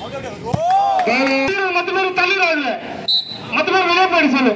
மத்த பேர் தள்ளிடாது, மத்த பேர் வெளியே போயிடு சொல்லு.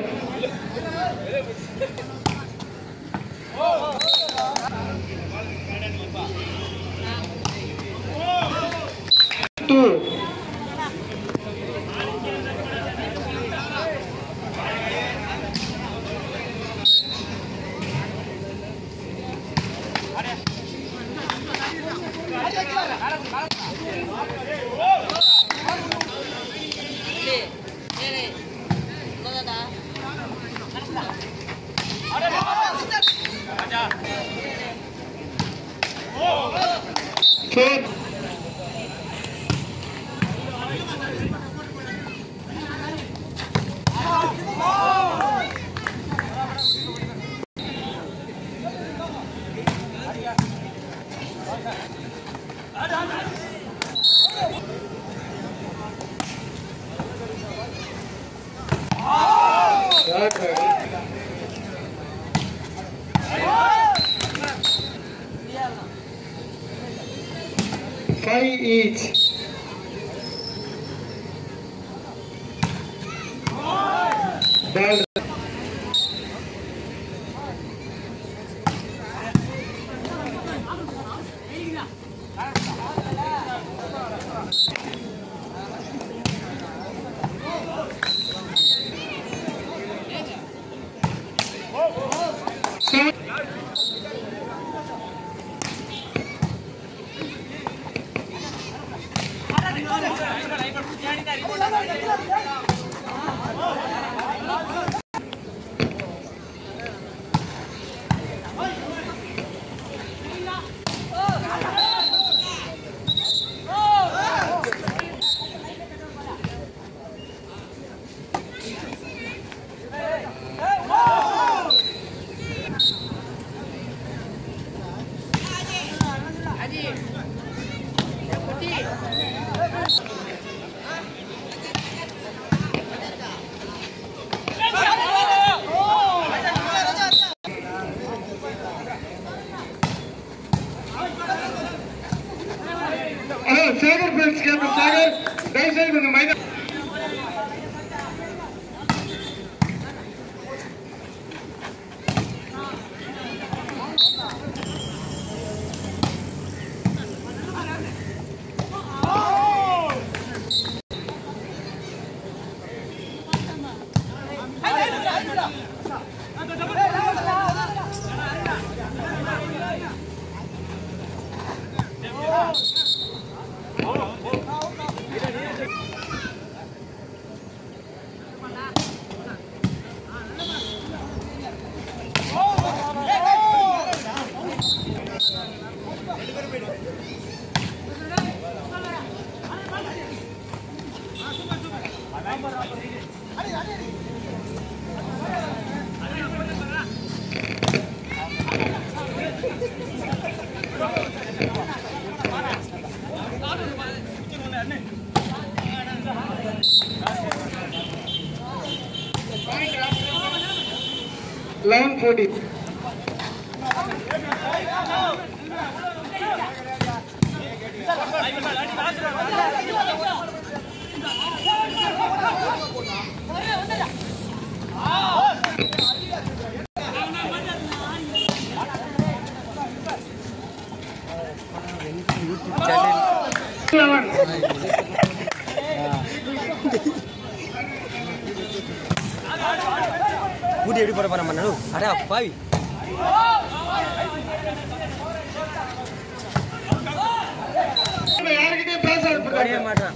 Five each. Ball. Sagar Friends Captain Sagar, downside on the minor. Line 40. Budi எப்படி போற போற மண்ணு அட பாவி யார்கிட்டயே பேச மாட்டான்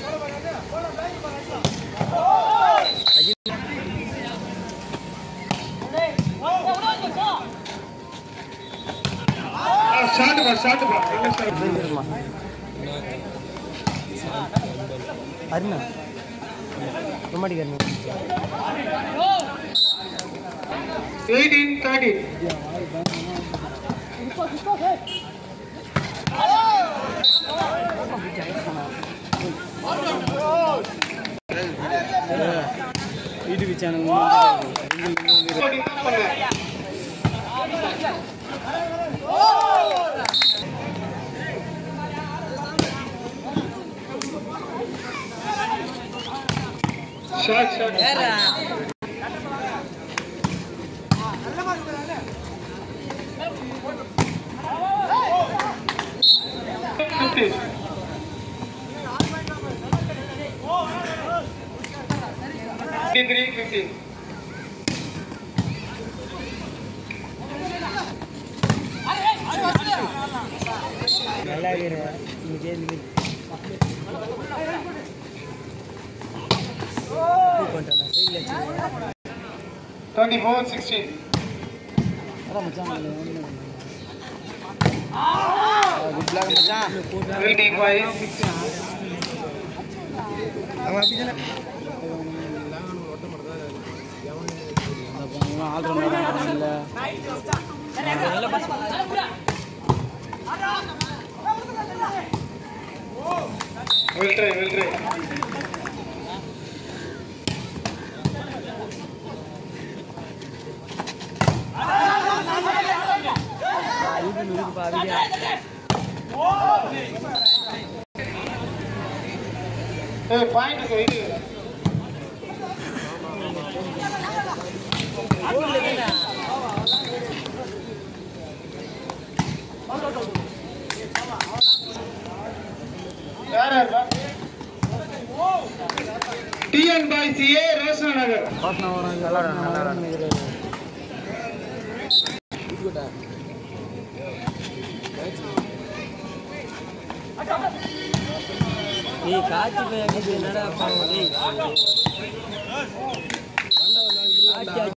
ஷாட் பா அருணா ரொமாடி கர்னி 18-30 யூடியூப் சேனல் Shot, shot. 50. 53-50. நல்லா இருக்கிறேன் இன்னைக்கு இன்னைக்கு 24-16. குட் லக் மச்சான் 25. We'll try. Hey, point is ready. TN by CA Rosna Nagar. ये काची पे अभी नड़ा पाओ नहीं